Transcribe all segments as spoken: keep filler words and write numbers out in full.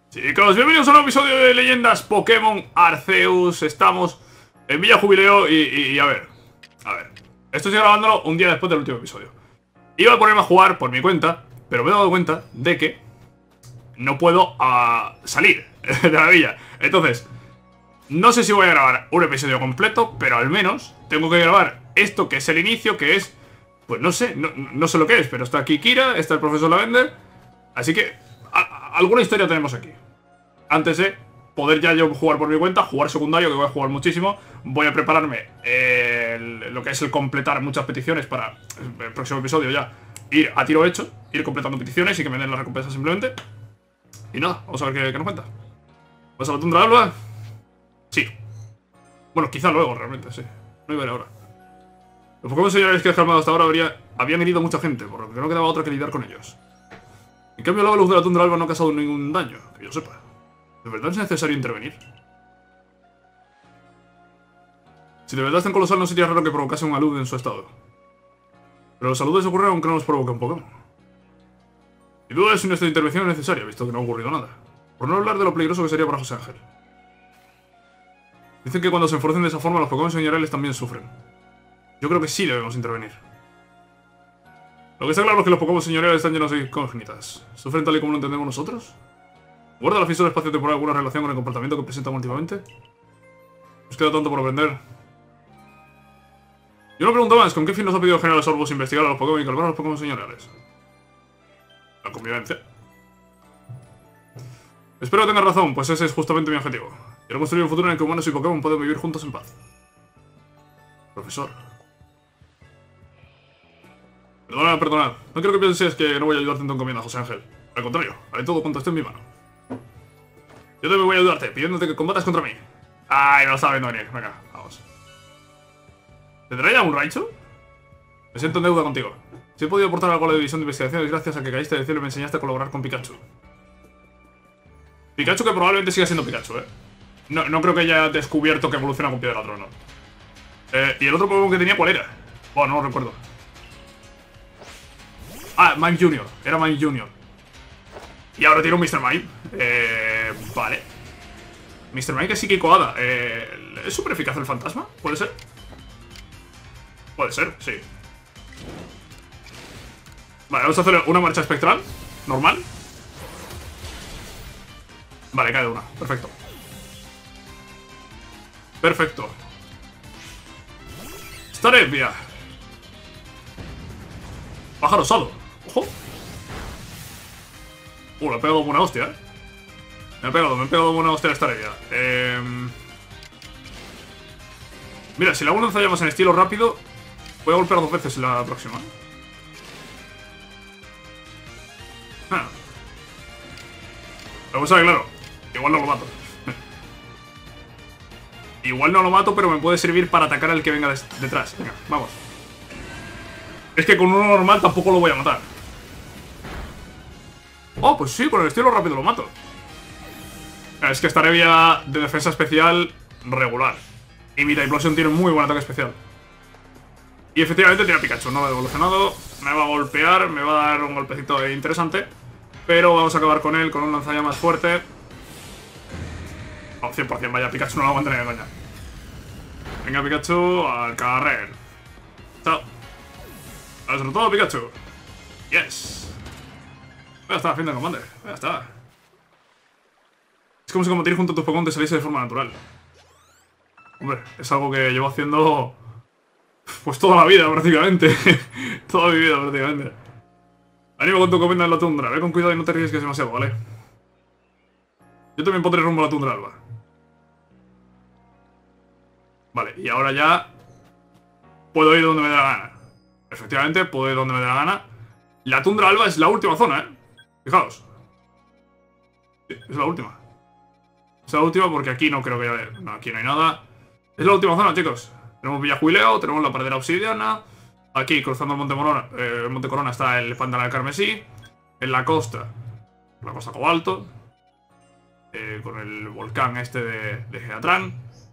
Chicos, bienvenidos a un nuevo episodio de Leyendas Pokémon Arceus. Estamos en Villa Jubileo y, y, y a ver, a ver esto estoy grabándolo un día después del último episodio. Iba a ponerme a jugar por mi cuenta, pero me he dado cuenta de que no puedo uh, salir de la villa. Entonces, no sé si voy a grabar un episodio completo, pero al menos tengo que grabar esto que es el inicio, que es, pues no sé, no, no sé lo que es, pero está aquí Kira, está el profesor Lavender. Así que a, alguna historia tenemos aquí. Antes de poder ya yo jugar por mi cuenta, jugar secundario, que voy a jugar muchísimo. Voy a prepararme eh, el, lo que es el completar muchas peticiones para el próximo episodio ya. Ir a tiro hecho, ir completando peticiones y que me den la recompensa simplemente. Y nada, vamos a ver qué, qué nos cuenta. ¿Vas a la tundra alba? Sí. Bueno, quizá luego realmente, sí. No iba a ir ahora. Los Pokémon señores que he calmado hasta ahora habría, habían herido a mucha gente, por lo que no quedaba otra que lidiar con ellos. En cambio, la luz de la tundra alba no ha causado ningún daño, que yo sepa. ¿De verdad es necesario intervenir? Si de verdad es tan colosal, no sería raro que provocase un alud en su estado. Pero los aludes ocurren aunque no los provoque un Pokémon. Y duda es si nuestra intervención es necesaria, visto que no ha ocurrido nada. Por no hablar de lo peligroso que sería para José Ángel. Dicen que cuando se enfurecen de esa forma, los Pokémon señoriales también sufren. Yo creo que sí debemos intervenir. Lo que está claro es que los Pokémon señoriales están llenos de incógnitas. ¿Sufren tal y como lo entendemos nosotros? ¿Guarda la fisura espacio-temporal alguna relación con el comportamiento que presentan últimamente? Nos queda tanto por aprender. Yo no pregunto más, ¿con qué fin nos ha pedido el General Sorbus investigar a los Pokémon y calmar a los Pokémon señoriales? La convivencia. Espero que tengas razón, pues ese es justamente mi objetivo. Quiero construir un futuro en el que humanos y Pokémon pueden vivir juntos en paz. Profesor. Perdonad, perdonad. No quiero que pienses que no voy a ayudarte en tu encomienda, José Ángel. Al contrario, haré todo cuanto esté en mi mano. Yo también voy a ayudarte, pidiéndote que combatas contra mí. Ay, no lo estaba viendo venir. Venga, vamos. ¿Tendrá ya un Raichu? Me siento en deuda contigo. Si he podido aportar algo a la división de investigaciones gracias a que caíste del cielo y me enseñaste a colaborar con Pikachu. Pikachu que probablemente siga siendo Pikachu, ¿eh? No, no creo que haya descubierto que evoluciona con Piedra Trono. Eh, ¿y el otro Pokémon que tenía cuál era? Bueno, no lo recuerdo. Ah, Mime Junior. Era Mime Junior. Y ahora tiene un mister Mime. Eh, vale. mister Mime que es psíquico hada. Eh, ¿Es súper eficaz el fantasma? ¿Puede ser? Puede ser, sí. Vale, vamos a hacer una marcha espectral. Normal. Vale, cae de una. Perfecto. Perfecto. Starevia. Pájaro osado. Ojo. Uh, le he pegado una hostia, eh. Me he pegado, me he pegado una hostia a Starevia. Eh... Mira, si le hago un lanzallamas en estilo rápido, voy a golpear dos veces en la próxima. Ah. Lo que pasa es que, claro, igual no lo mato. Igual no lo mato, pero me puede servir para atacar al que venga detrás. Venga, vamos. Es que con uno normal tampoco lo voy a matar. Oh, pues sí, con el estilo rápido lo mato. Es que Starevia de defensa especial regular. Y mi Typhlosion tiene muy buen ataque especial. Y efectivamente tiene a Pikachu, no lo ha evolucionado. Me va a golpear, me va a dar un golpecito interesante. Pero vamos a acabar con él con un lanzallamas fuerte. Oh, cien por cien, vaya, Pikachu no lo aguanta ni de coña. Venga, Pikachu, al carrer. Chao. Sobre todo, Pikachu. Yes. Ya está, fin de combate. Ya está. Es como si combatir junto a tus Pokémon te saliese de forma natural. Hombre, es algo que llevo haciendo pues toda la vida, prácticamente. Toda mi vida, prácticamente. Animo con tu encomienda en la tundra. Ve con cuidado y no te arriesgues demasiado, ¿vale? Yo también pondré rumbo a la tundra alba. Vale, y ahora ya puedo ir donde me dé la gana. Efectivamente, puedo ir donde me dé la gana. La tundra alba es la última zona, ¿eh? Fijaos. Sí, es la última. Es la última porque aquí no creo que haya... No, aquí no hay nada. Es la última zona, chicos. Tenemos Villa Jubileo, tenemos la pradera obsidiana. Aquí, cruzando el Monte, Morona, eh, el Monte Corona, está el Pantanal Carmesí. En la costa, la costa Cobalto. Eh, con el volcán este de, de Geatran.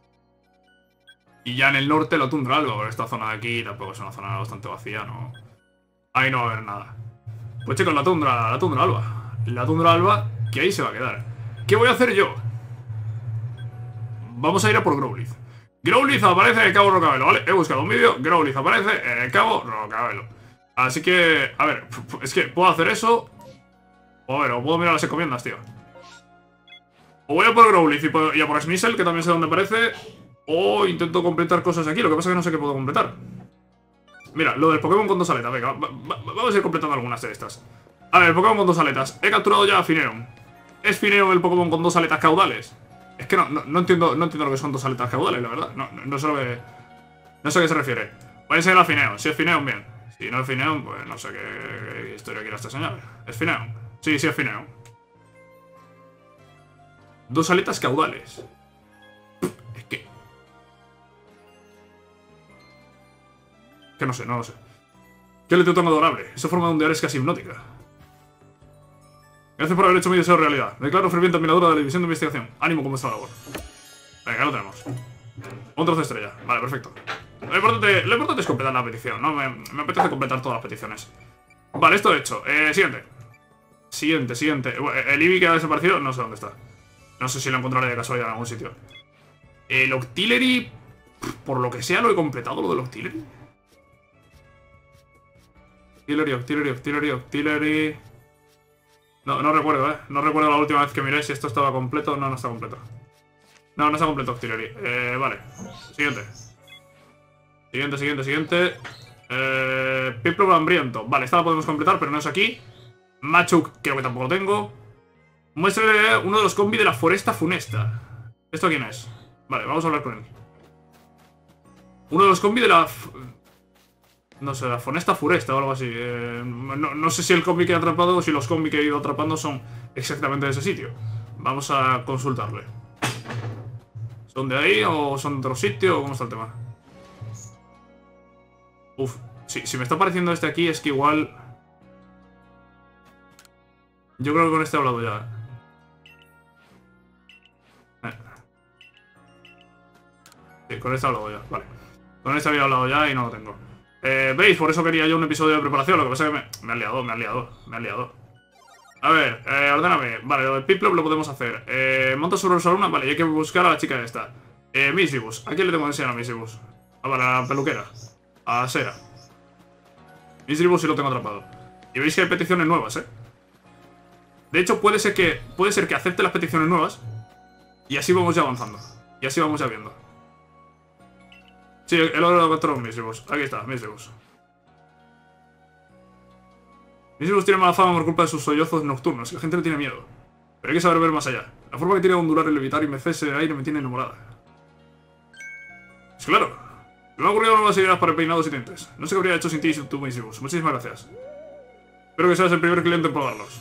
Y ya en el norte la tundra alba, porque esta zona de aquí tampoco es una zona bastante vacía, no. Ahí no va a haber nada. Pues chicos, la tundra, la tundra alba. La tundra alba, que ahí se va a quedar. ¿qué voy a hacer yo? Vamos a ir a por Growlithe. Growlithe aparece en el Cabo Rocabelo, ¿vale? He buscado un vídeo, Growlithe aparece en el Cabo Rocabelo. Así que, a ver, es que puedo hacer eso. O a ver, o puedo mirar las encomiendas, tío. O voy a por Growlithe y, y a por Sneasel, que también sé dónde aparece. O intento completar cosas aquí, lo que pasa es que no sé qué puedo completar. Mira, lo del Pokémon con dos aletas, venga, va, va, vamos a ir completando algunas de estas. A ver, Pokémon con dos aletas. He capturado ya a Finneon. ¿Es Finneon el Pokémon con dos aletas caudales? Es que no, no, no, entiendo, no entiendo lo que son dos aletas caudales, la verdad. No, no, no sé lo que... No sé a qué se refiere. Puede ser a Finneon. Si es Finneon, bien. Si no es Finneon, pues no sé qué, qué historia quiere este señor. ¿Es Finneon? Sí, sí es Finneon. Dos aletas caudales. Es que... Que no sé, no lo sé. Qué leteo tan adorable. Esa forma de ondear es casi hipnótica. Gracias por haber hecho mi deseo realidad. Me declaro ferviente admiradora de la división de investigación. Ánimo con vuestra labor. Venga, ya lo tenemos. Un trozo de estrella. Vale, perfecto. Lo importante, lo importante es completar la petición, ¿no? Me, me apetece completar todas las peticiones. Vale, esto hecho. Eh, siguiente. Siguiente, siguiente. El Eevee que ha desaparecido, no sé dónde está. No sé si lo encontraré de casualidad en algún sitio. El Octillery, por lo que sea, lo he completado, lo del Octillery. Octillery, Octillery, Octillery, Octillery... No, no recuerdo, eh. No recuerdo la última vez que miré si esto estaba completo. No, no está completo. No, no está completo Octillery. Eh, vale. Siguiente. Siguiente, siguiente, siguiente. Eh, Piplup hambriento. Vale, esta la podemos completar, pero no es aquí. Machuk, creo que tampoco tengo. Muéstrale uno de los combi de la foresta funesta. ¿Esto quién es? Vale, vamos a hablar con él. Uno de los combi de la... No sé, la Fonesta Furesta o algo así. Eh, no, no sé si el combi que he atrapado o si los combi que he ido atrapando son exactamente de ese sitio. Vamos a consultarle. ¿Son de ahí o son de otro sitio o cómo está el tema? Uf, si, si me está apareciendo este aquí es que igual... Yo creo que con este he hablado ya. Eh. Sí, con este he hablado ya, vale. Con este había hablado ya y no lo tengo. Eh, ¿Veis? Por eso quería yo un episodio de preparación. Lo que pasa es que me, me ha liado, me ha liado, me ha liado. A ver, eh, ordéname. Vale, lo del Piplup lo podemos hacer. Eh, monta sobre el una. Vale, y hay que buscar a la chica esta. Eh, Misdreavus. ¿A quién le tengo que enseñar a Misdreavus? Ah, vale, a la peluquera. A Sera. Misdreavus sí lo tengo atrapado. Y veis que hay peticiones nuevas, ¿eh? De hecho, puede ser que puede ser que acepte las peticiones nuevas. Y así vamos ya avanzando. Y así vamos ya viendo. Sí, he logrado capturar un Misdreavus. Aquí está, Misdreavus. Misdreavus tiene mala fama por culpa de sus sollozos nocturnos. La gente le tiene miedo. Pero hay que saber ver más allá. La forma que tiene de ondular y levitar y mecerse de aire me tiene enamorada. Pues claro. Me han ocurrido nuevas ideas para peinados y tintes. No sé qué habría hecho sin ti y sin tu Misdreavus. Muchísimas gracias. Espero que seas el primer cliente en probarlos.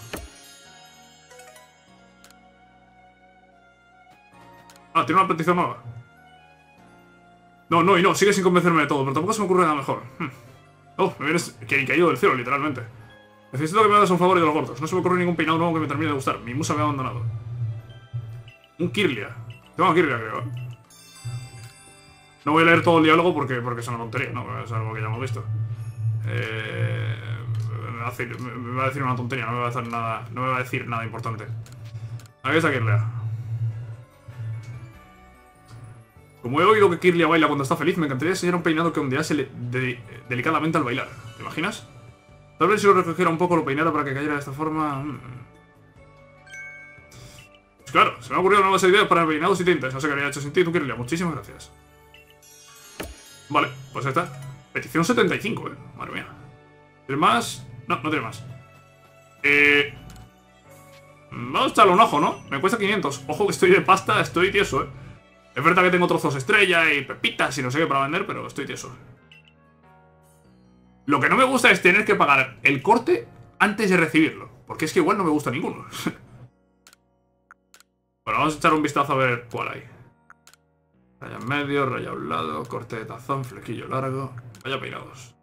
Ah, tiene una petición nueva. No, no, y no, sigue sin convencerme de todo, pero tampoco se me ocurre nada mejor. Hmm. Oh, me vienes que caído del cielo, literalmente. Necesito que me hagas un favor y de los gordos. No se me ocurre ningún peinado nuevo que me termine de gustar. Mi musa me ha abandonado. Un Kirlia. Tengo a Kirlia, creo. No voy a leer todo el diálogo porque, porque es una tontería, no, es algo que ya hemos visto. Eh, me, va a decir, me va a decir una tontería, no me va a hacer nada, no me va a decir nada importante. Aquí está Kirlia. Como he oído que Kirlia baila cuando está feliz, me encantaría enseñar un peinado que ondease de delicadamente al bailar. ¿Te imaginas? Tal vez si lo recogiera un poco, lo peinara para que cayera de esta forma... Pues claro, se me ha ocurrido nuevas ideas para peinados y tintes. No sé qué habría hecho sin ti, tú, Kirlia. Muchísimas gracias. Vale, pues ya está. Petición setenta y cinco, eh. Madre mía. ¿Tiene más? No, no tiene más. Eh... Vamos a echarle un ojo, ¿no? Me cuesta quinientos. Ojo que estoy de pasta, estoy tieso, eh. Es verdad que tengo trozos estrella y pepitas y no sé qué para vender, pero estoy tieso. Lo que no me gusta es tener que pagar el corte antes de recibirlo. Porque es que igual no me gusta ninguno. Bueno, vamos a echar un vistazo a ver cuál hay. Raya en medio, raya a un lado, corte de tazón, flequillo largo. Vaya peinados.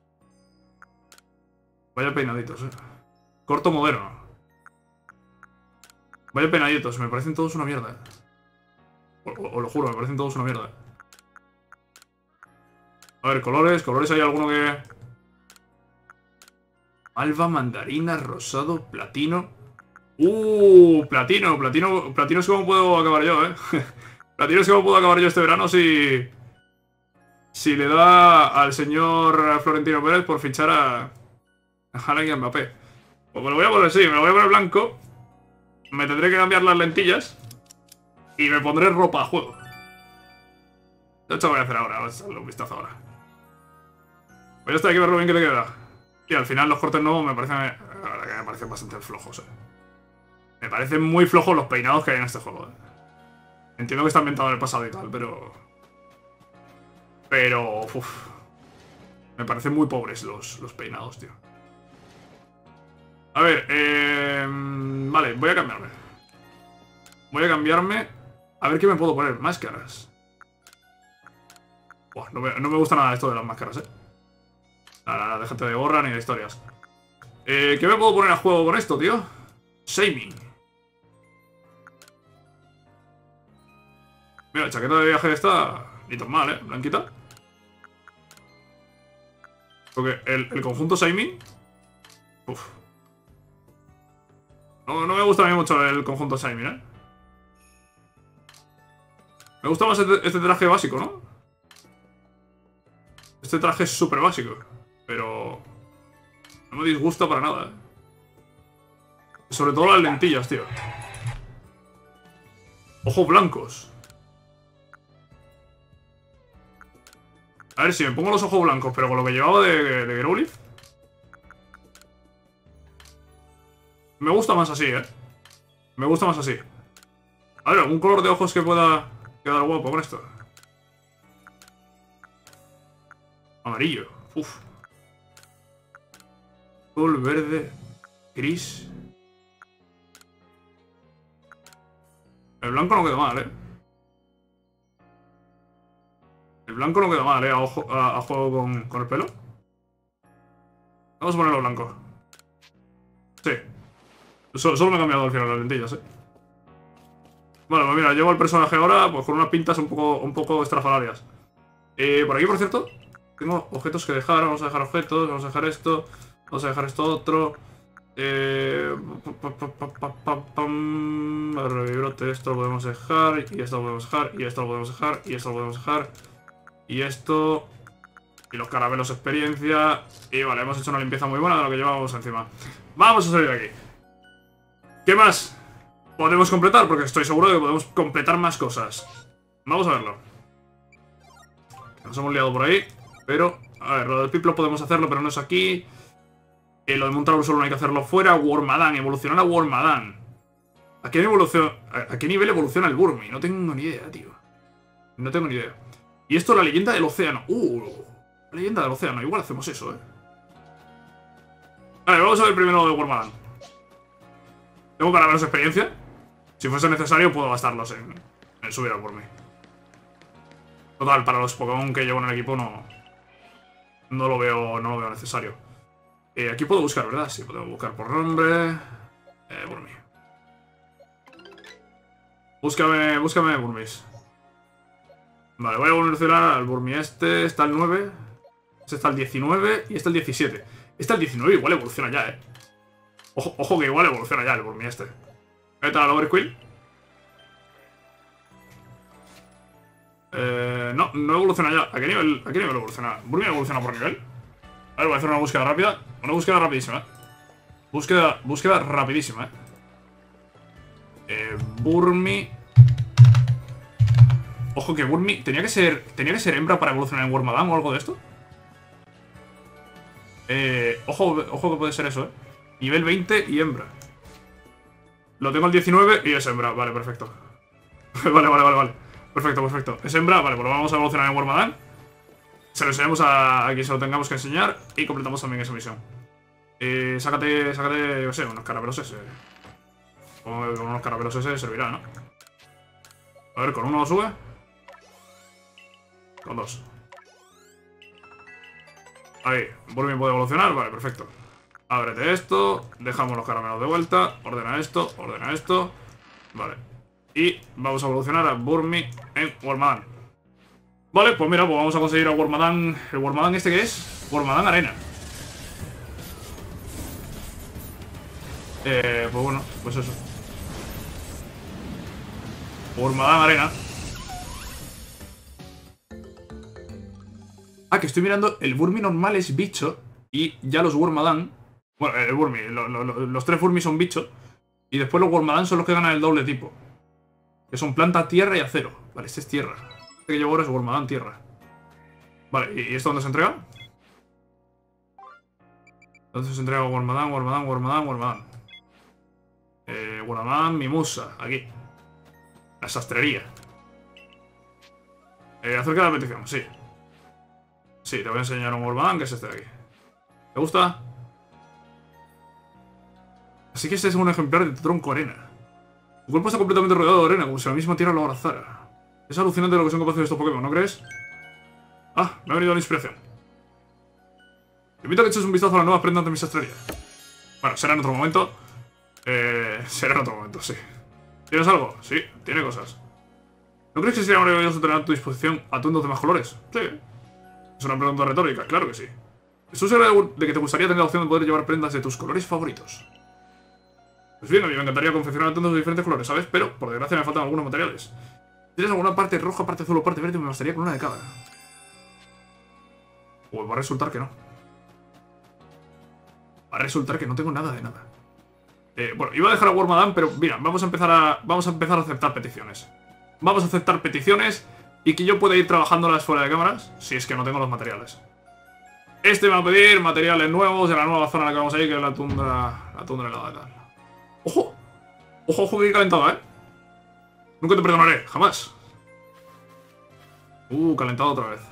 Vaya peinaditos, eh. Corto moderno. Vaya peinaditos, me parecen todos una mierda, eh. Os lo juro, me parecen todos una mierda. A ver, colores. Colores hay alguno que... Alba, mandarina, rosado, platino. Uh, platino, platino, platino es como puedo acabar yo, eh. Platino es como puedo acabar yo este verano si... Si le da al señor Florentino Pérez por fichar a... A Haaland y a Mbappé. Pues me lo voy a poner, sí, me lo voy a poner blanco. Me tendré que cambiar las lentillas. Y me pondré ropa a juego. De hecho, voy a hacer ahora, vamos a darle un vistazo ahora. Pues ya está, hay que ver lo bien que le queda. Y al final los cortes nuevos me parecen... La verdad que me parecen bastante flojos, eh. Me parecen muy flojos los peinados que hay en este juego, eh. Entiendo que está ambientado en el pasado y tal, pero... Pero... Uf, me parecen muy pobres los, los peinados, tío. A ver, eh... Vale, voy a cambiarme. Voy a cambiarme... A ver qué me puedo poner. Máscaras. Buah, no, me, no me gusta nada esto de las máscaras, eh. Nada, nada, déjate de gorra ni de historias. Eh, ¿Qué me puedo poner a juego con esto, tío? Shaming. Mira, la chaqueta de viaje está... Ni tan mal, eh, blanquita. Porque el, el conjunto Shaming... Uf. No, no me gusta a mí mucho el conjunto Shaming, eh. Me gusta más este, este traje básico, ¿no? Este traje es súper básico. Pero... No me disgusta para nada, eh. Sobre todo las lentillas, tío. Ojos blancos. A ver, si me pongo los ojos blancos, pero con lo que llevaba de, de Growlithe. Me gusta más así, eh. Me gusta más así. A ver, algún color de ojos que pueda quedar guapo con esto. Amarillo. Uf. Azul, verde, gris. El blanco no queda mal, eh. El blanco no queda mal, eh, a, ojo, a, a juego con, con el pelo. Vamos a ponerlo blanco. Sí. Solo, solo me he cambiado al final las lentillas, eh. Vale, pues mira, llevo el personaje ahora pues con unas pintas un poco, un poco estrafalarias. Eh, por aquí, por cierto, tengo objetos que dejar. Vamos a dejar objetos, vamos a dejar esto. Vamos a dejar esto otro. Eh... Revibrote, esto lo podemos dejar. Y esto lo podemos dejar. Y esto lo podemos dejar. Y esto lo podemos dejar. Y esto... Y los caramelos experiencia. Y vale, hemos hecho una limpieza muy buena de lo que llevábamos encima. Vamos a salir de aquí. ¿Qué más podemos completar? Porque estoy seguro de que podemos completar más cosas. Vamos a verlo. Nos hemos liado por ahí. Pero, a ver, lo del Piplup podemos hacerlo, pero no es aquí. Eh, lo de Montalvo solo hay que hacerlo fuera. Wormadam, evolucionar a Wormadam. ¿A qué, evoluciona, a, ¿A qué nivel evoluciona el Burmy? No tengo ni idea, tío. No tengo ni idea. Y esto, la leyenda del océano. Uh, la leyenda del océano. Igual hacemos eso, eh. Vale, vamos a ver primero lo de Wormadam. Tengo caramelos de experiencia. Si fuese necesario, puedo gastarlos en, en subir al Burmy. Total, para los Pokémon que llevo en el equipo no... No lo veo, no lo veo necesario. Eh, aquí puedo buscar, ¿verdad? Sí, podemos buscar por nombre. Eh, Burmy. Búscame, búscame Burmys. Vale, voy a evolucionar al Burmy este. Está el nueve. Este está el diecinueve y este el diecisiete. Este el diecinueve igual evoluciona ya, eh. Ojo, ojo que igual evoluciona ya el Burmy este. ¿Qué tal, Overquill? Eh, no, no evoluciona ya. ¿A qué nivel, a qué nivel evoluciona? ¿Burmy evoluciona por nivel? A ver, voy a hacer una búsqueda rápida. Una búsqueda rapidísima. Búsqueda, búsqueda rapidísima, eh. eh Burmy. Ojo que Burmy... ¿Tenía que ser tenía que ser hembra para evolucionar en Wormadam o algo de esto? Eh, ojo, ojo que puede ser eso, eh. Nivel veinte y hembra. Lo tengo al diecinueve y es hembra. Vale, perfecto. Vale, vale, vale, vale. Perfecto, perfecto. Es hembra, vale, pues lo vamos a evolucionar en Wormadam. Se lo enseñamos a, a quien se lo tengamos que enseñar. Y completamos también esa misión. Eh, sácate, sácate, yo sé, unos caramelos ese. Con, con unos caramelos ese servirá, ¿no? A ver, con uno lo sube. Con dos. Ahí, Burmy puede evolucionar, vale, perfecto. Ábrete esto, dejamos los caramelos de vuelta. Ordena esto, ordena esto. Vale. Y vamos a evolucionar a Burmy en Wormadam. Vale, pues mira, pues vamos a conseguir a Wormadam. ¿El Wormadam este qué es? Wormadam Arena. Eh, pues bueno, pues eso. Wormadam Arena. Ah, que estoy mirando. El Burmy normal es bicho. Y ya los Wormadam. Bueno, el Burmy. Lo, lo, lo, los tres Burmy son bicho. Y después los Wormadam son los que ganan el doble tipo. Que son planta, tierra y acero. Vale, este es tierra. Este que llevo ahora es Wormadam tierra. Vale, ¿y esto dónde se entrega? Entonces se entrega Wormadam, Wormadam, Wormadam, Wormadam. Eh, Wormadam, Mimosa. Aquí. La sastrería. Eh, acerca de la petición, sí. Sí, te voy a enseñar un Wormadam que es este de aquí. ¿Te gusta? Así que este es un ejemplar de tronco arena. Tu cuerpo está completamente rodeado de arena, como si la misma tierra lo abrazara. Es alucinante lo que son capaces de estos Pokémon, ¿no crees? Ah, me ha venido la inspiración. Te invito a que eches un vistazo a las nuevas prendas de mi sastrería. Bueno, será en otro momento. Eh, será en otro momento, sí. ¿Tienes algo? Sí, tiene cosas. ¿No crees que sería maravilloso tener a tu disposición atuendos de más colores? Sí. Es una pregunta retórica, claro que sí. ¿Estoy seguro de que te gustaría tener la opción de poder llevar prendas de tus colores favoritos? Pues bien, a mí me encantaría confeccionar atuendos de diferentes colores, ¿sabes? Pero, por desgracia, me faltan algunos materiales. Si tienes alguna parte roja, parte azul o parte verde, me bastaría con una de cada. Pues va a resultar que no. Va a resultar que no tengo nada de nada. Eh, bueno, iba a dejar a Wormadam, pero mira, vamos a empezar a. Vamos a empezar a aceptar peticiones. Vamos a aceptar peticiones y que yo pueda ir trabajándolas fuera de cámaras, si es que no tengo los materiales. Este me va a pedir materiales nuevos de la nueva zona en la que vamos a ir, que es la tundra. La tundra helada y tal. ¡Ojo! ¡Ojo, ojo, que he calentado, eh! Nunca te perdonaré, jamás. Uh, calentado otra vez.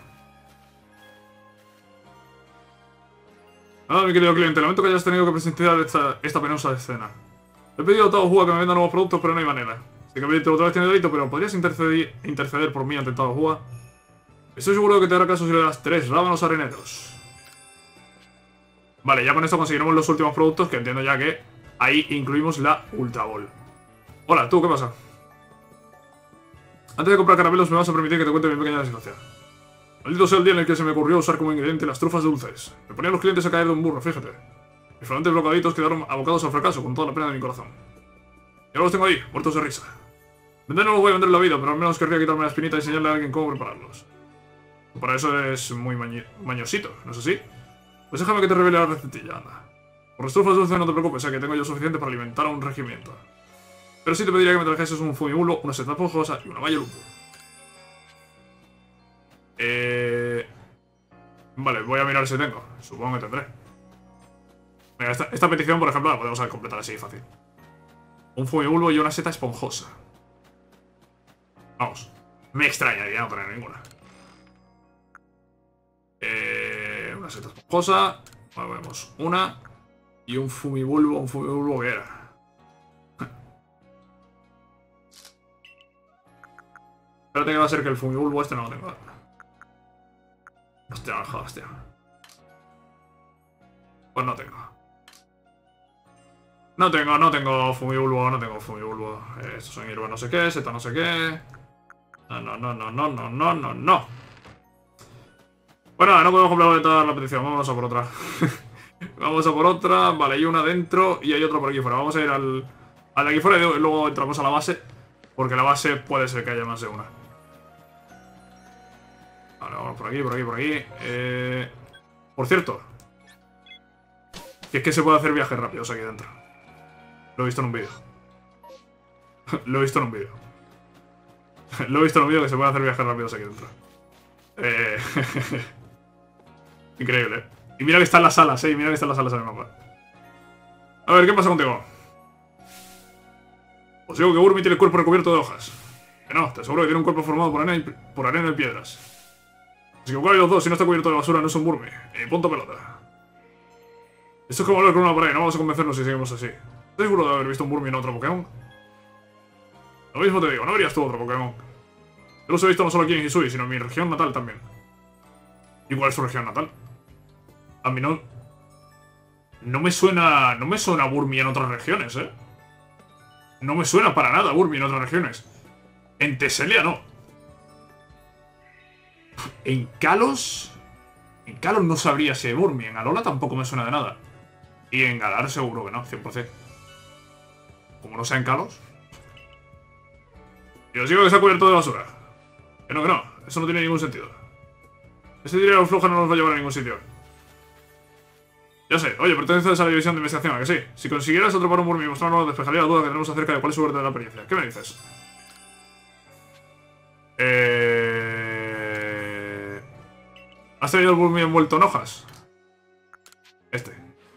Ah, mi querido cliente, lamento que hayas tenido que presenciar esta, esta penosa escena. Le he pedido a Tao Hua que me venda nuevos productos, pero no hay manera. Sé que pedirte otra vez tiene delito, pero ¿podrías interceder, interceder por mí ante Tao Hua? Estoy seguro de que te hará caso si le das tres rábanos areneros. Vale, ya con esto conseguiremos los últimos productos, que entiendo ya que ahí incluimos la Ultra Ball. Hola, ¿tú qué pasa? Antes de comprar caramelos me vas a permitir que te cuente mi pequeña desgracia. Maldito sea el día en el que se me ocurrió usar como ingrediente las trufas dulces. Me ponían los clientes a caer de un burro, fíjate. Mis flanantes blocaditos quedaron abocados al fracaso con toda la pena de mi corazón. Y ahora los tengo ahí, muertos de risa. Vender no los voy a vender en la vida, pero al menos querría quitarme la espinita y enseñarle a alguien cómo prepararlos. Para eso es muy mañi mañosito, ¿no es así? Pues déjame que te revele la recetilla, anda. Por las trufas dulces no te preocupes, ya que tengo yo suficiente para alimentar a un regimiento. Pero sí te pediría que me trajeses un fumibulo, una seta esponjosa y una malla lupo. Eh... Vale, voy a mirar si tengo. Supongo que tendré. Mira, esta, esta petición, por ejemplo, la podemos completar así fácil. Un fumibulbo y una seta esponjosa. Vamos. Me extrañaría no tener ninguna. Eh, una seta esponjosa. Vale, vemos una. Y un fumibulbo. Un fumibulbo que era. Espérate que va a ser que el fumibulbo este no lo tengo. Hostia, hostia. Pues no tengo. No tengo, no tengo fumibulbo, no tengo fumibulbo. Eh, estos son hierbas no sé qué, seta no sé qué. No, no, no, no, no, no, no, no, no. Bueno, no podemos completar la petición, vamos a por otra. Vamos a por otra, vale, hay una dentro y hay otra por aquí fuera. Vamos a ir al, al de aquí fuera y luego entramos a la base. Porque la base puede ser que haya más de una. Vale, vamos por aquí, por aquí, por aquí. Eh... Por cierto. Que es que se puede hacer viajes rápidos aquí dentro. Lo he visto en un vídeo. Lo he visto en un vídeo. Lo he visto en un vídeo que se puede hacer viajes rápidos aquí dentro. Eh... Increíble, ¿eh? Y mira que están las salas, ¿eh? Y mira que están las salas en el mapa. A ver, ¿qué pasa contigo? Os digo que Burmy tiene el cuerpo recubierto de hojas. Que no, te aseguro que tiene un cuerpo formado por arena y, por arena y piedras. Si equivocáis los dos, si no está cubierto de basura, no es un Burmy. Y punto pelota. Esto es como hablar con una pared, no vamos a convencernos si seguimos así. ¿Estás seguro de haber visto un Burmy en otro Pokémon? Lo mismo te digo, no verías tú otro Pokémon. Yo los he visto no solo aquí en Hisui, sino en mi región natal también. ¿Y cuál es tu región natal? A mí no... No me suena... No me suena Burmy en otras regiones, ¿eh? No me suena para nada Burmy en otras regiones. En Teselia no. En Kalos... En Kalos no sabría si hay Burmy. En Alola tampoco me suena de nada. Y en Galar seguro que no, cien por cien. como no sean calos. Y os digo que está cubierto de basura. Que no, que no. Eso no tiene ningún sentido. Ese dinero flojo no nos va a llevar a ningún sitio. Ya sé. Oye, perteneces a la división de investigación, ¿a que sí? Si consiguieras atrapar un Burmy y mostrarnos, despejaría la duda que tenemos acerca de cuál es su verdadera apariencia. ¿Qué me dices? Eh... ¿Has tenido el Burmy envuelto en hojas? Este.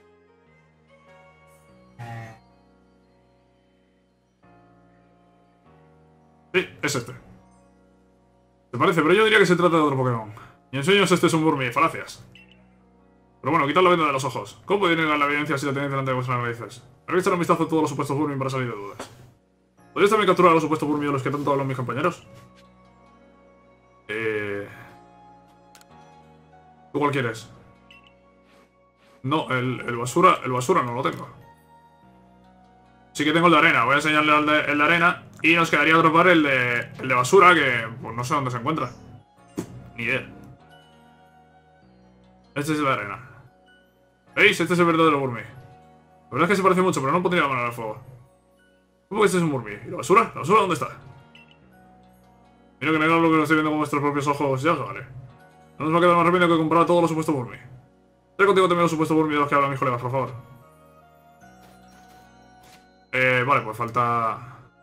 Sí, es este. ¿Te parece? Pero yo diría que se trata de otro Pokémon. Y en sueños este es un Burmy, falacias. Pero bueno, quitad la venda de los ojos. ¿Cómo puede negar la evidencia si la tenéis delante de vuestras narices? Habéis echado un vistazo a todos los supuestos Burmy para salir de dudas. ¿Podrías también capturar a los supuestos Burmy de los que tanto hablan mis compañeros? Eh... ¿Tú cuál quieres? No, el, el basura, el basura no lo tengo. Sí que tengo el de arena, voy a enseñarle el de, el de arena. Y nos quedaría atrapar el de, el de basura, que pues no sé dónde se encuentra. Ni idea. Este es el de arena. ¿Veis? Este es el verdadero Burmy. La verdad es que se parece mucho, pero no pondría la mano al fuego. ¿Cómo que este es un Burmy? ¿Y la basura? ¿La basura dónde está? Mira que negar lo que lo estoy viendo con vuestros propios ojos. Ya os vale. No nos va a quedar más remedio que comprar a todos los supuestos Burmy. Trae contigo también los supuestos Burmy de los que hablan mis colegas, por favor. Eh, vale, pues falta...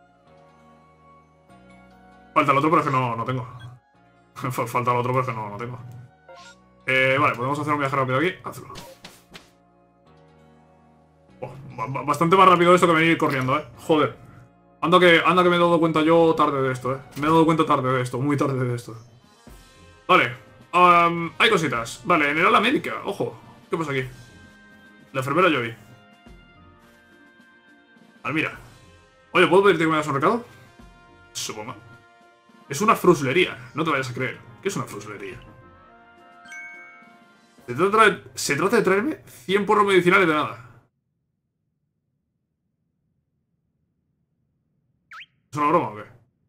Falta el otro, pero es que no, no tengo. Falta el otro, pero es que no, no tengo. Eh, vale, podemos hacer un viaje rápido aquí. Hazlo. Oh, bastante más rápido esto que venir corriendo, eh. Joder. Anda que, anda que me he dado cuenta yo tarde de esto, eh. Me he dado cuenta tarde de esto, muy tarde de esto. Vale. Um, hay cositas. Vale, en el ala médica, ojo. ¿Qué pasa aquí? La enfermera Joy. Almira. Oye, ¿puedo pedirte que me hagas un recado? Supongo. Es una fruslería, no te vayas a creer. ¿Qué es una fruslería? Se trata de, se trata de traerme cien porros medicinales de nada. ¿Es una broma o qué?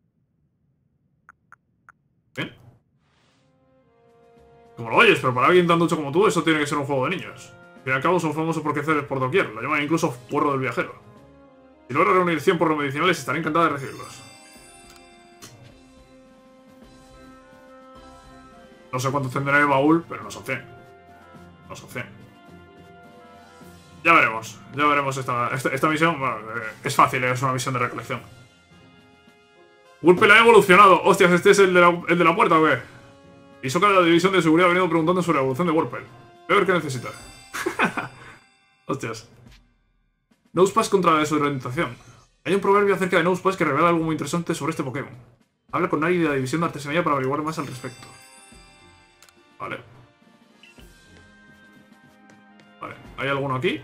Bien. Como lo oyes, pero para alguien tan ducho como tú, eso tiene que ser un juego de niños. Al fin y al cabo son famosos por crecer por doquier. Lo llaman incluso porro del viajero. Si logro reunir cien porros medicinales, estaré encantada de recibirlos. No sé cuántos tendrá el baúl, pero no son cien. No son cien. Ya veremos. Ya veremos esta, esta, esta misión. Bueno, eh, es fácil, es una misión de recolección. Wurpel ha evolucionado. Hostias, ¿este es el de la, el de la puerta o qué? Y Soka de la división de seguridad ha venido preguntando sobre la evolución de Wurpel. Voy a ver qué necesita. Hostias. Nosepass contra la desorientación. Hay un proverbio acerca de Nosepass que revela algo muy interesante sobre este Pokémon. Habla con Nari de la división de artesanía para averiguar más al respecto. Vale. Vale, ¿hay alguno aquí?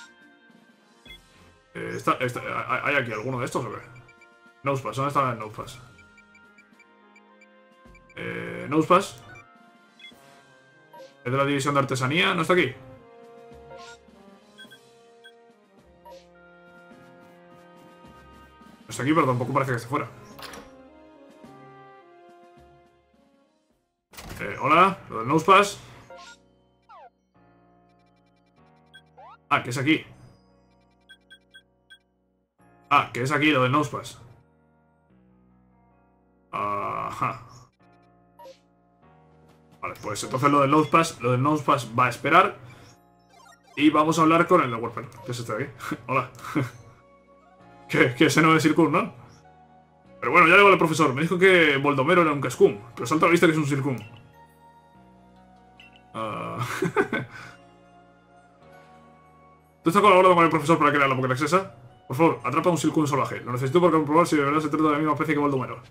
Eh, está, está, ¿Hay aquí alguno de estos o qué? Nosepass, ¿dónde está el Nosepass? Eh, Nosepass. Es de la división de artesanía, ¿no está aquí? No está aquí, pero tampoco parece que esté fuera. Eh, hola, lo del Nosepass. Ah, que es aquí. Ah, que es aquí lo del Nosepass. Ajá. Vale, pues entonces lo del Nosepass, lo del Nosepass va a esperar. Y vamos a hablar con el de Wurpel, que es este de aquí. Hola. que, que ese no es Silcoon, ¿no? Pero bueno, ya llegó el profesor. Me dijo que Boldomero era un Cascoon, pero salta a la vista que es un Silcoon. Uh... ¿Tú estás colaborando con el profesor para crear la Pokédex esa? Por favor, atrapa un Silcoon salvaje. Lo necesito para comprobar si de verdad se trata de la misma especie que Boldomero.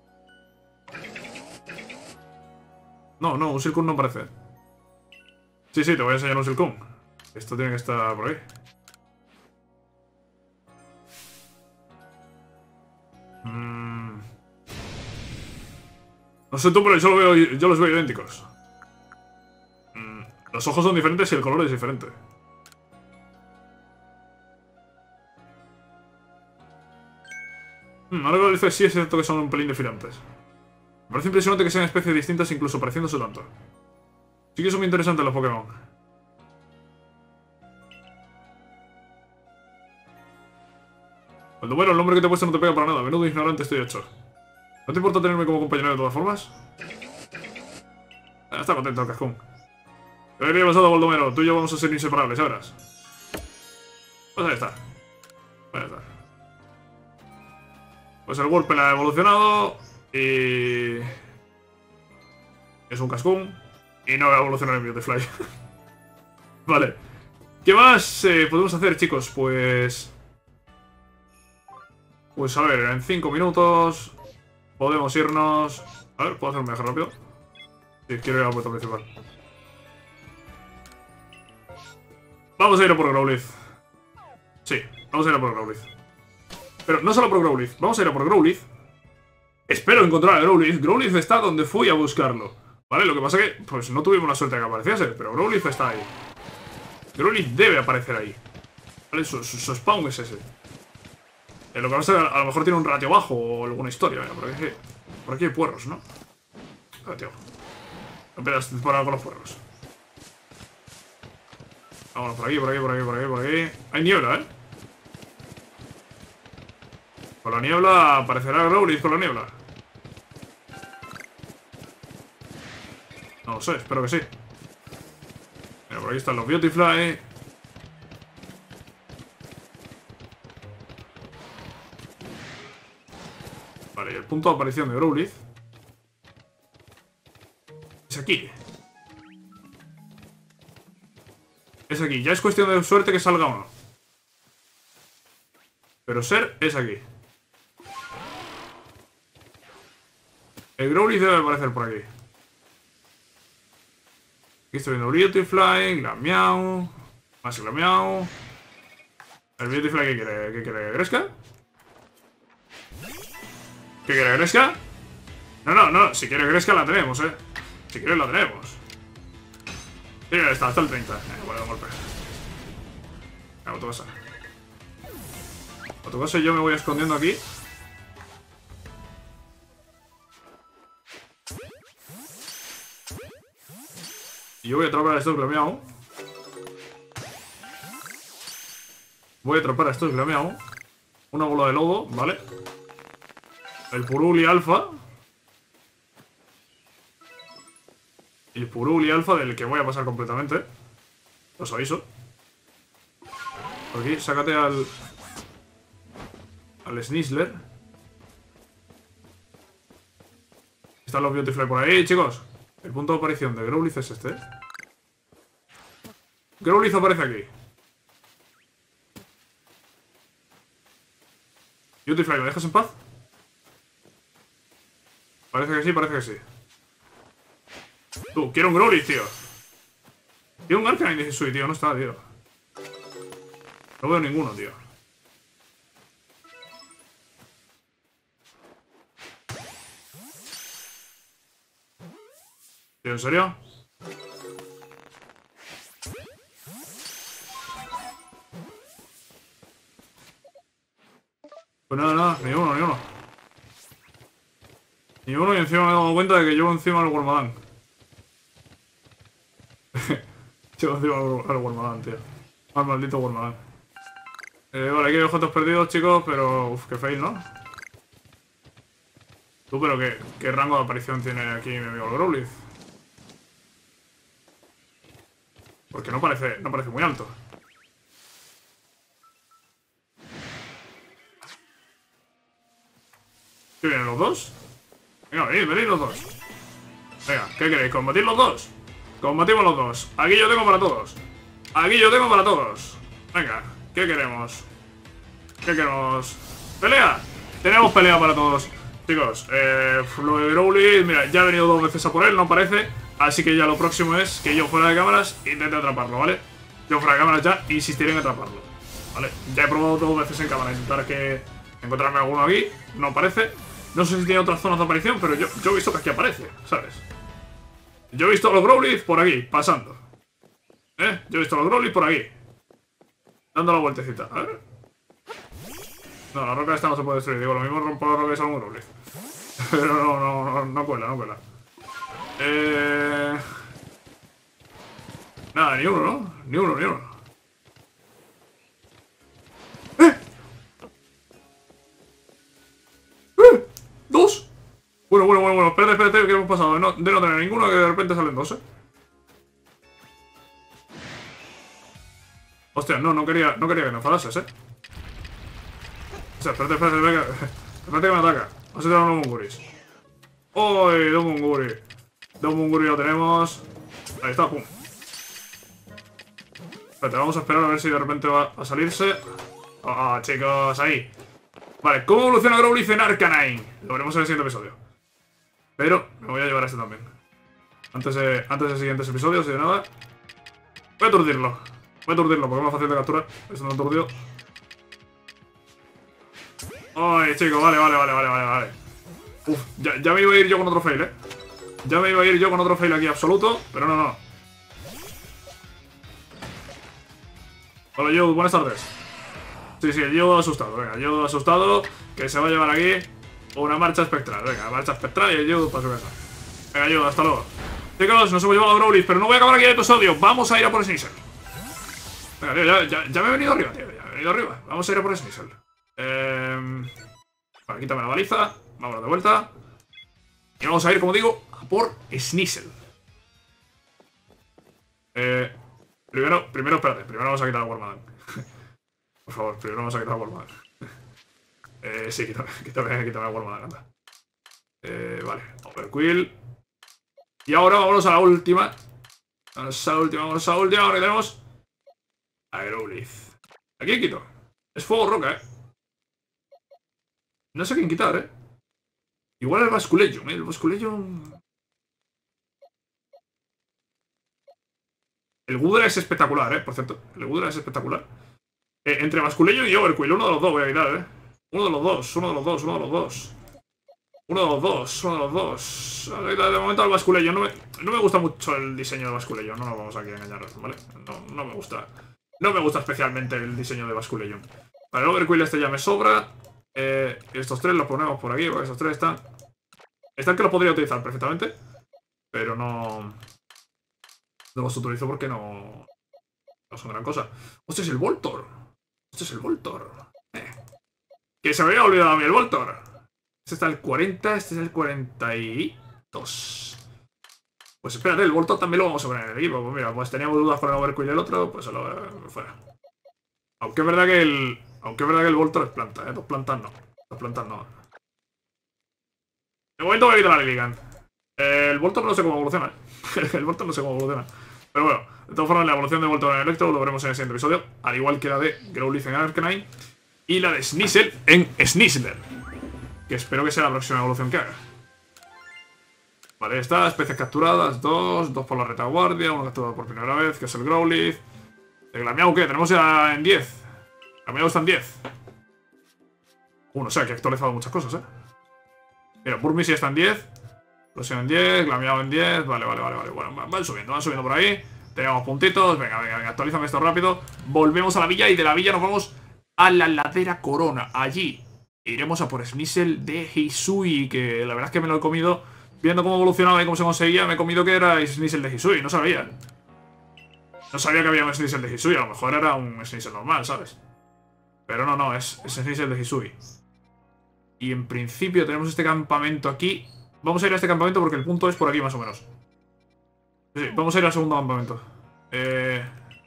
No, no, un Silcoon no parece. Sí, sí, te voy a enseñar un Silcoon. Esto tiene que estar por ahí. Mm. No sé tú, pero yo, lo veo, yo los veo idénticos. Mm. Los ojos son diferentes y el color es diferente. Mm, ahora que lo dices, sí es cierto que son un pelín diferentes. Me parece impresionante que sean especies distintas, incluso pareciéndose tanto. Sí que son muy interesantes los Pokémon. Cuando bueno, el nombre que te he puesto no te pega para nada. Menudo ignorante estoy hecho. ¿No te importa tenerme como compañero de todas formas? Ah, está contento el cascón. ¿Qué habría pasado, Baldomero? Tú y yo vamos a ser inseparables, ya verás. Pues ahí está. Ahí está. Pues el Warpel ha evolucionado. Y... es un cascón. Y no va a evolucionar en Beautifly. Vale. ¿Qué más eh, podemos hacer, chicos? Pues... Pues a ver, en cinco minutos... Podemos irnos... A ver, ¿puedo hacer un viaje rápido? Sí, quiero ir a la puerta principal. Vamos a ir a por Growlithe. Sí, vamos a ir a por Growlithe. Pero no solo por Growlithe, vamos a ir a por Growlithe. Espero encontrar a Growlithe. Growlithe está donde fui a buscarlo. Vale, lo que pasa que, pues no tuvimos la suerte de que apareciese, pero Growlithe está ahí. Growlithe debe aparecer ahí. Vale, su, su, su spawn es ese. Eh, lo que pasa es que a lo mejor tiene un ratio bajo o alguna historia. Mira, por aquí, por aquí hay puerros, ¿no? Ah, tío. No empiezas a disparar con los puerros. Vámonos por aquí, por aquí, por aquí, por aquí, por aquí. Hay niebla, ¿eh? Con la niebla aparecerá Growlithe con la niebla. No lo sé, espero que sí. Mira, por aquí están los Beautifly. Vale, y el punto de aparición de Growlithe es aquí. Es aquí. Ya es cuestión de suerte que salga o no. Pero ser es aquí. El Growlithe debe aparecer por aquí. Aquí estoy viendo Beautifly, Glameow, más Glameow. ¿El Beautifly qué quiere? ¿Qué quiere? ¿Gresca? ¿Qué quiere? ¿Gresca? No, no, no. Si quiere Gresca la tenemos, eh. Si quiere la tenemos. Sí, está, hasta el treinta. Eh, bueno, golpe. A tu casa. A tu casa yo me voy escondiendo aquí. Y yo voy a atrapar a estos Glameow. Voy a atrapar a estos Glameow. Una bola de lodo, ¿vale? El Puruli Alpha. El Puruli Alpha del que voy a pasar completamente. Os aviso. Por aquí, sácate al... Al Snizzler. Están los Beautifly por ahí, chicos. El punto de aparición de Growlithe es este. Growlithe aparece aquí. Beautifly, ¿me dejas en paz? Parece que sí, parece que sí. Tú, quiero un Growlithe, tío. Quiero un Arcanine, dice Sui, tío. No está, tío. No veo ninguno, tío. ¿Tío, en serio? Pues nada, nada, ni uno, ni uno. Ni uno y encima me he dado cuenta de que llevo encima al Wormadam. Llevo encima al Wormadam, tío. Al maldito Wormadam. Eh, vale, aquí hay objetos perdidos, chicos, pero... Uf, qué fail, ¿no? Tú, pero qué, qué rango de aparición tiene aquí mi amigo el Growlithe. Porque no parece, no parece muy alto. ¿Qué vienen los dos? Venga, venid, venid los dos. Venga, ¿qué queréis? ¿Combatir los dos? Combatimos los dos. Aquí yo tengo para todos. Aquí yo tengo para todos. Venga, ¿qué queremos? ¿Qué queremos? ¿Pelea? Tenemos pelea para todos. Chicos, eh, lo de Growlithe, mira, ya he venido dos veces a por él, no parece. Así que ya lo próximo es que yo fuera de cámaras intente atraparlo, ¿vale? Yo fuera de cámaras ya insistiré en atraparlo, ¿vale? Ya he probado dos veces en cámara intentar que encontrarme alguno aquí, no parece. No sé si tiene otras zonas de aparición, pero yo, yo he visto que aquí aparece, ¿sabes? Yo he visto a los Growlithe por aquí, pasando. ¿Eh? Yo he visto a los Growlithe por aquí, dando la vueltecita, a ver. No, la roca esta no se puede destruir, digo, lo mismo rompo la roca y salgo un Growlithe. Pero no, no, no, no cuela, no cuela. Eh... Nada, ni uno, ¿no? Ni uno, ni uno. ¡Eh! bueno, bueno, bueno, bueno. Espérate, espérate, que hemos pasado de no, de no tener ninguno que de repente salen dos, eh. Hostia, no, no quería, no quería que me enfadases, eh. O sea, espérate, espérate, espérate, espérate que me ataca. Vamos a tirar unos munguris. ¡Uy! Dos munguri. Dos munguri lo tenemos. Ahí está, pum. Espérate, vamos a esperar a ver si de repente va a salirse. ¡Ah, oh, chicos! Ahí. Vale, ¿cómo evoluciona Growlithe en Arcanine? Lo veremos en el siguiente episodio. Pero me voy a llevar a este también. Antes de, antes de siguientes episodios y de nada. Voy a aturdirlo. Voy a aturdirlo porque es más fácil de capturar. Esto no aturdido. Ay, chicos, vale, vale, vale, vale, vale, vale. Uf, ya, ya me iba a ir yo con otro fail, eh. Ya me iba a ir yo con otro fail aquí absoluto. Pero no, no. Hola, yo, buenas tardes. Sí, sí, yo asustado, venga, yo asustado. Que se va a llevar aquí una marcha espectral. Venga, marcha espectral y el Youd para su casa. Venga, Youd, hasta luego. Chicos, nos hemos llevado a Growlithe, pero no voy a acabar aquí el episodio. Vamos a ir a por Sneasel. Venga, tío, ya, ya, ya me he venido arriba, tío. Ya me he venido arriba. Vamos a ir a por Sneasel. Eh... Vale, quítame la baliza. Vámonos de vuelta. Y vamos a ir, como digo, a por Sneasel. Eh... Primero, primero, espérate. Primero vamos a quitar a Wormadam. Por favor, primero vamos a quitar a Wormadam. eh, sí, quítame, quítame, quítame a Wormadam, anda. Eh, vale, Overquill. Y ahora vámonos a la última. Vamos a la última, vamos a la última. Ahora que tenemos a Growlithe. ¿A quién quito? Es fuego roca, eh. No sé a quién quitar, eh. Igual el Basculegium, eh. El Basculegium. El Gudra es espectacular, eh. Por cierto, el Gudra es espectacular. Eh, entre Basculegium y Overquill, uno de los dos voy a quitar, eh. Uno de los dos, uno de los dos, uno de los dos. Uno de los dos, uno de los dos. De momento al Basculegium. No me, no me gusta mucho el diseño de Basculegium. No nos vamos aquí a engañar, ¿vale? No, no me gusta. No me gusta especialmente el diseño de Basculegium. Vale, el Overquill este ya me sobra. Eh, estos tres los ponemos por aquí, porque estos tres están... Están que los podría utilizar perfectamente. Pero no... No los utilizo porque no... No son gran cosa. ¡Hostia, es el Voltor! ¡Hostia, es el Voltor! Eh. Que se me había olvidado a mí el Voltor. Este está el cuarenta, este es el cuarenta y dos. Pues espérate, el Voltor también lo vamos a poner en el equipo. Pues mira, pues teníamos dudas con el Overquill y el otro, pues se lo eh, fuera. Aunque es verdad que el... Aunque es verdad que el Voltor es planta, ¿eh? Dos plantas no. Dos plantas no. De momento voy a quitar la Liligan. Eh, el Voltor no sé cómo evoluciona, ¿eh? El Voltor no sé cómo evoluciona. Pero bueno, de todas formas la evolución de Voltor en Electro lo veremos en el siguiente episodio. Al igual que la de Growlithe en Arcanine. Y la de Sneasel en Sneasler. Que espero que sea la próxima evolución que haga. Vale, está, especies capturadas, dos, dos por la retaguardia, uno capturado por primera vez, que es el Growlithe. El Glameow, ¿qué? Tenemos ya en diez. Glameow está en diez. Uno, o sea, que he actualizado muchas cosas, ¿eh? Mira, Burmisi está en diez. Explosión en diez, Glameow en diez. Vale, vale, vale, vale. Bueno, van subiendo, van subiendo por ahí. Tenemos puntitos. Venga, venga, venga, actualízame esto rápido. Volvemos a la villa y de la villa nos vamos a la ladera Corona. Allí iremos a por Sneasel de Hisui, que la verdad es que me lo he comido. Viendo cómo evolucionaba y cómo se conseguía, me he comido que era Sneasel de Hisui. No sabía. No sabía que había un Sneasel de Hisui. A lo mejor era un Sneasel normal, ¿sabes? Pero no, no, es, es Sneasel de Hisui. Y en principio tenemos este campamento aquí. Vamos a ir a este campamento porque el punto es por aquí más o menos. Sí, vamos a ir al segundo campamento. Eh...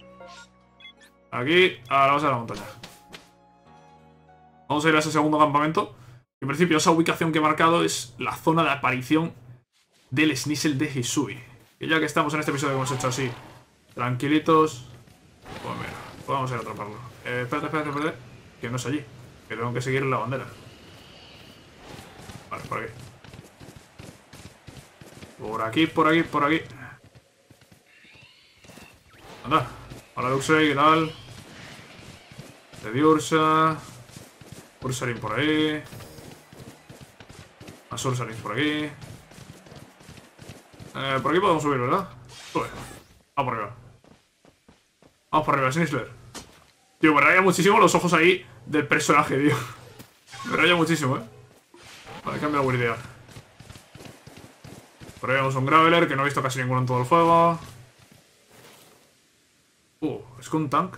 Aquí, a la base de la montaña. Vamos a ir a ese segundo campamento. En principio esa ubicación que he marcado es la zona de aparición del Sneasel de Hisui. Y ya que estamos en este episodio que hemos hecho así, tranquilitos, pues mira, pues vamos a ir a atraparlo. Eh, espérate, espérate, espérate, que no es allí, que tengo que seguir la bandera. Vale, por aquí. Por aquí, por aquí, por aquí. Anda. Hola, Luxray, ¿qué tal? De Diursa. Ursaring por ahí. Más Ursaring por aquí. Eh, por aquí podemos subir, ¿verdad? Sube. Vamos por arriba. Vamos por arriba, Sneasler. Tío, me raya muchísimo los ojos ahí del personaje, tío. Me raya muchísimo, eh. Vale, cambio la buena idea. Por ahí vemos un Graveler, que no he visto casi ninguno en todo el juego. Uh, es con un tank.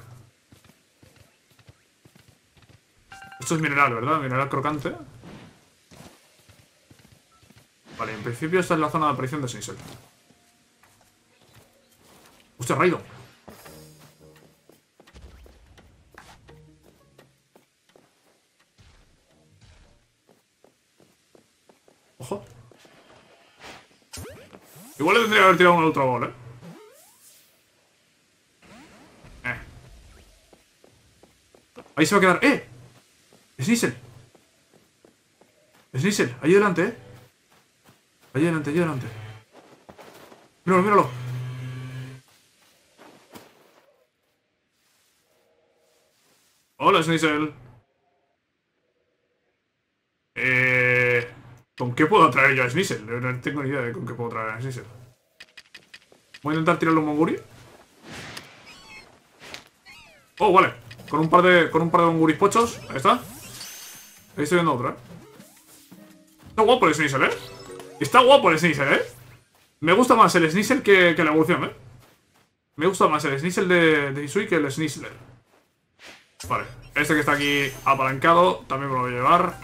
Esto es mineral, ¿verdad? Mineral crocante. Vale, en principio esta es la zona de aparición de Sneasel. Hostia, Raidon. Ojo. Igual le tendría que haber tirado un Ultra Ball, eh. Eh. Ahí se va a quedar. ¡Eh! Sneasel. Sneasel, ahí delante, eh. Allí delante, allí delante. Míralo, míralo. Hola, Sneasel. Eh... ¿Con qué puedo atraer yo a Sneasel? No tengo ni idea de con qué puedo atraer a Sneasel. Voy a intentar tirarle un Monguri. Oh, vale. Con un par de, con un par de Monguris pochos. Ahí está. Ahí estoy viendo otra, eh. Está guapo el Sneasel, eh. Está guapo el Sneasel, eh. Me gusta más el Sneasel que, que la evolución, eh. Me gusta más el Sneasel de, de Hisui que el Sneasler. Vale. Este que está aquí apalancado también me lo voy a llevar.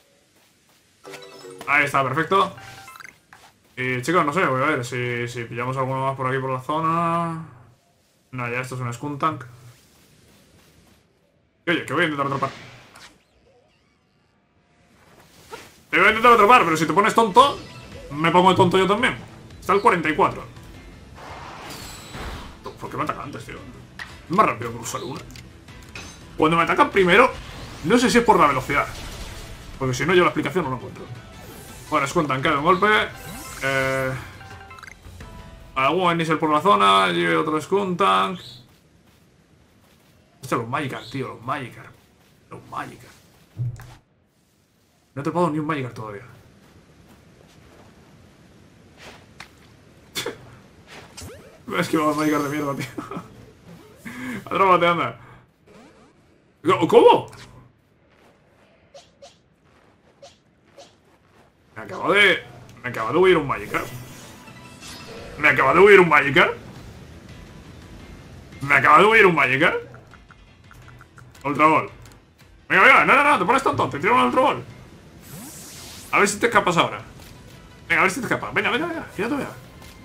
Ahí está, perfecto. Y chicos, no sé, voy a ver si, si pillamos alguno más por aquí por la zona. No, ya esto es un Skuntank. Oye, que voy a intentar atrapar. Te voy a intentar atrapar, pero si te pones tonto, me pongo de tonto yo también. Está el cuarenta y cuatro. ¿Por qué me ataca antes, tío? Es más rápido que usar una. Cuando me atacan primero, no sé si es por la velocidad. Porque si no, yo la explicación no la encuentro. Bueno, Skuntank cae de un golpe. Eh, algún Sneasel por la zona. Y otro Skuntank. Hostia, los Magikarp, tío, los Magikarp. Los Magikarp. No he atrapado ni un Magikarp todavía. Me he esquivado el Magikarp de mierda, tío. Atrápate, anda. ¿Cómo? Me acabo de... Me acaba de huir un Magikarp. Me acaba de huir un Magikarp. Me acaba de huir un Magikarp. Ultra Ball. Venga, venga, no, no, no, te pones tonto. Te tiro un Ultra Ball. A ver si te escapas ahora. Venga, a ver si te escapas. Venga, venga, venga. Fíjate, venga.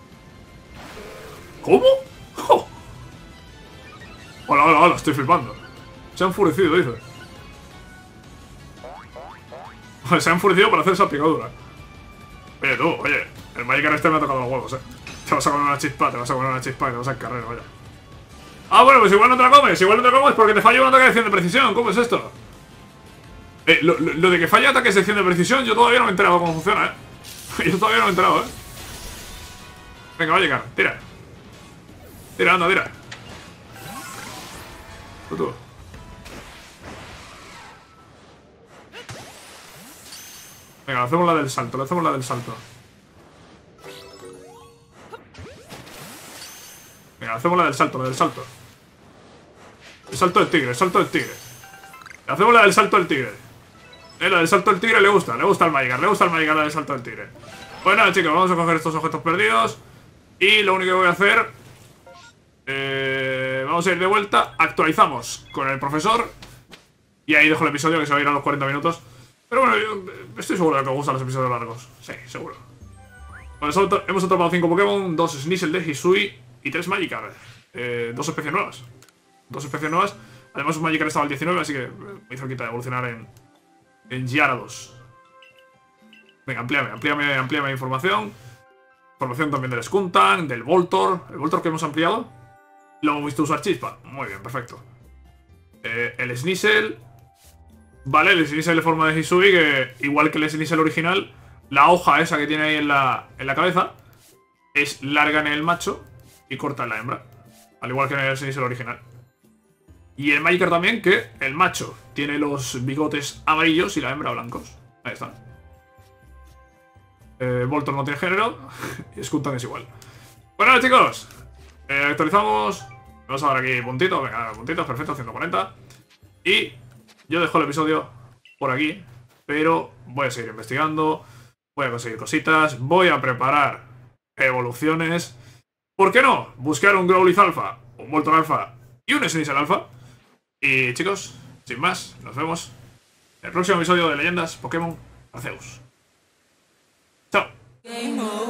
¿Cómo? ¡Oh! Hola, hola, hola, estoy flipando. Se ha enfurecido, dice. Se ha enfurecido para hacer esa picadura. Oye, tú, oye. El Magikarp este me ha tocado los huevos, eh. Te vas a comer una chispa, te vas a comer una chispa y te vas a carrer, vaya. Ah, bueno, pues igual no te la comes. Igual no te la comes porque te falla un ataque de acción de precisión. ¿Cómo es esto? Eh, lo, lo, lo de que falla ataques de acción de precisión, yo todavía no me he enterado cómo funciona, eh. Yo todavía no me he enterado, eh. Venga, va a llegar, tira. Tira, anda, tira. Tú, tú. Venga, le hacemos la del salto, le hacemos la del salto. Venga, le hacemos la del salto, la del salto. El salto del tigre, el salto del tigre. Le hacemos la del salto del tigre. Eh, la del salto del tigre le gusta, le gusta al Magikarp, le gusta al Magikarp la del salto del tigre. Pues nada, chicos, vamos a coger estos objetos perdidos. Y lo único que voy a hacer... Eh, vamos a ir de vuelta, actualizamos con el profesor. Y ahí dejo el episodio que se va a ir a los cuarenta minutos. Pero bueno, yo estoy seguro de que os gustan los episodios largos. Sí, seguro. Bueno, hemos atrapado cinco Pokémon, dos Sneasel de Hisui y tres Magikarp. Eh, dos especies nuevas. Dos especies nuevas. Además un Magikarp estaba al diecinueve, así que me hizo quita de evolucionar en, en Gyarados. Venga, amplíame, amplíame, amplíame información. Información también del Skuntank, del Voltor. El Voltor que hemos ampliado. Lo hemos visto usar chispa. Muy bien, perfecto. Eh, el Sneasel. Vale, el Sneasel de forma de Hisui, que igual que el Sneasel original, la hoja esa que tiene ahí en la, en la cabeza es larga en el macho y corta en la hembra. Al igual que en el Sneasel original. Y el Magikarp también, que el macho tiene los bigotes amarillos y la hembra blancos. Ahí está. Eh, Voltor no tiene género. Y Skuntank es igual. Bueno, chicos. Eh, actualizamos. Vamos a dar aquí puntitos. Venga, puntitos, perfecto, ciento cuarenta. Y yo dejo el episodio por aquí. Pero voy a seguir investigando. Voy a conseguir cositas. Voy a preparar evoluciones. ¿Por qué no? Buscar un Growlithe Alpha, un Voltor Alpha y un Sneasel Alpha. Y chicos, sin más, nos vemos en el próximo episodio de Leyendas Pokémon Arceus. Chao. Game over.